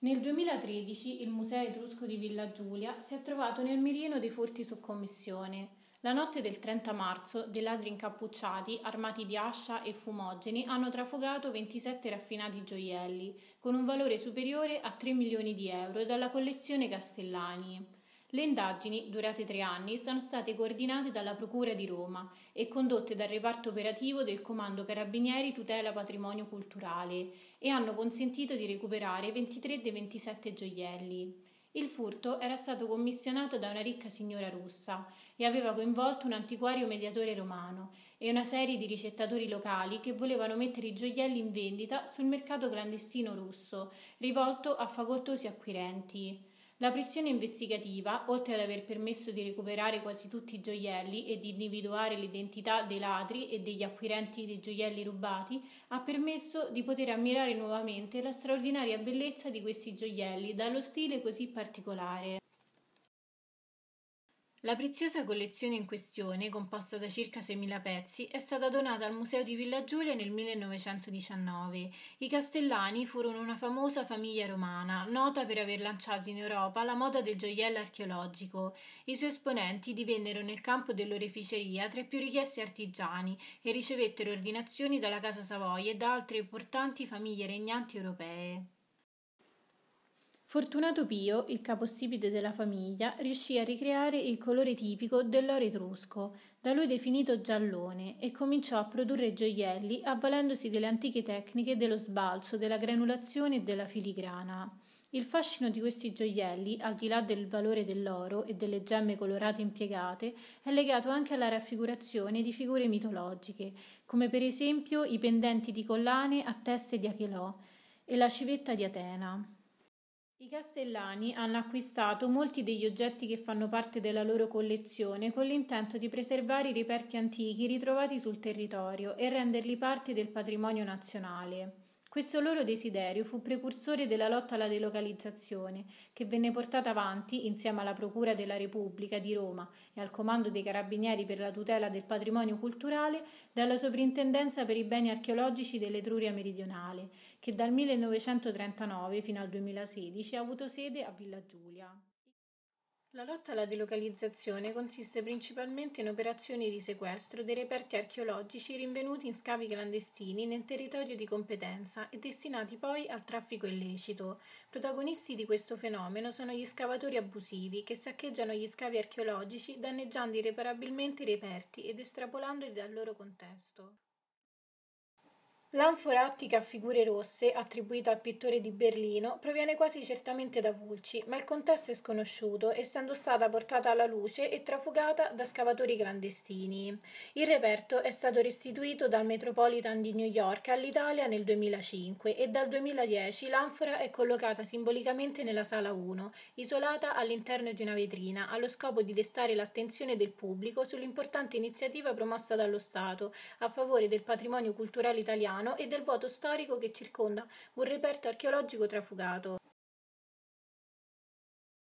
Nel 2013 il Museo Etrusco di Villa Giulia si è trovato nel mirino dei furti su commissione. La notte del 30 marzo dei ladri incappucciati, armati di ascia e fumogeni, hanno trafugato 27 raffinati gioielli, con un valore superiore a 3 milioni di euro dalla collezione Castellani. Le indagini, durate 3 anni, sono state coordinate dalla Procura di Roma e condotte dal reparto operativo del Comando Carabinieri Tutela Patrimonio Culturale e hanno consentito di recuperare 23 dei 27 gioielli. Il furto era stato commissionato da una ricca signora russa e aveva coinvolto un antiquario mediatore romano e una serie di ricettatori locali che volevano mettere i gioielli in vendita sul mercato clandestino russo, rivolto a facoltosi acquirenti. La pressione investigativa, oltre ad aver permesso di recuperare quasi tutti i gioielli e di individuare l'identità dei ladri e degli acquirenti dei gioielli rubati, ha permesso di poter ammirare nuovamente la straordinaria bellezza di questi gioielli dallo stile così particolare. La preziosa collezione in questione, composta da circa 6.000 pezzi, è stata donata al Museo di Villa Giulia nel 1919. I Castellani furono una famosa famiglia romana, nota per aver lanciato in Europa la moda del gioiello archeologico. I suoi esponenti divennero nel campo dell'oreficeria tra i più richiesti artigiani e ricevettero ordinazioni dalla Casa Savoia e da altre importanti famiglie regnanti europee. Fortunato Pio, il capostipite della famiglia, riuscì a ricreare il colore tipico dell'oro etrusco, da lui definito giallone, e cominciò a produrre gioielli avvalendosi delle antiche tecniche dello sbalzo, della granulazione e della filigrana. Il fascino di questi gioielli, al di là del valore dell'oro e delle gemme colorate impiegate, è legato anche alla raffigurazione di figure mitologiche, come per esempio i pendenti di collane a teste di Achelò e la civetta di Atena. I Castellani hanno acquistato molti degli oggetti che fanno parte della loro collezione con l'intento di preservare i reperti antichi ritrovati sul territorio e renderli parte del patrimonio nazionale. Questo loro desiderio fu precursore della lotta alla delocalizzazione, che venne portata avanti, insieme alla Procura della Repubblica di Roma e al Comando dei Carabinieri per la tutela del patrimonio culturale, dalla Soprintendenza per i beni archeologici dell'Etruria meridionale, che dal 1939 fino al 2016 ha avuto sede a Villa Giulia. La lotta alla delocalizzazione consiste principalmente in operazioni di sequestro dei reperti archeologici rinvenuti in scavi clandestini nel territorio di competenza e destinati poi al traffico illecito. Protagonisti di questo fenomeno sono gli scavatori abusivi che saccheggiano gli scavi archeologici danneggiando irreparabilmente i reperti ed estrapolandoli dal loro contesto. L'anfora ottica a figure rosse, attribuita al pittore di Berlino, proviene quasi certamente da Pulci, ma il contesto è sconosciuto, essendo stata portata alla luce e trafugata da scavatori clandestini. Il reperto è stato restituito dal Metropolitan di New York all'Italia nel 2005 e dal 2010 l'anfora è collocata simbolicamente nella sala 1, isolata all'interno di una vetrina, allo scopo di destare l'attenzione del pubblico sull'importante iniziativa promossa dallo Stato a favore del patrimonio culturale italiano e del vuoto storico che circonda un reperto archeologico trafugato.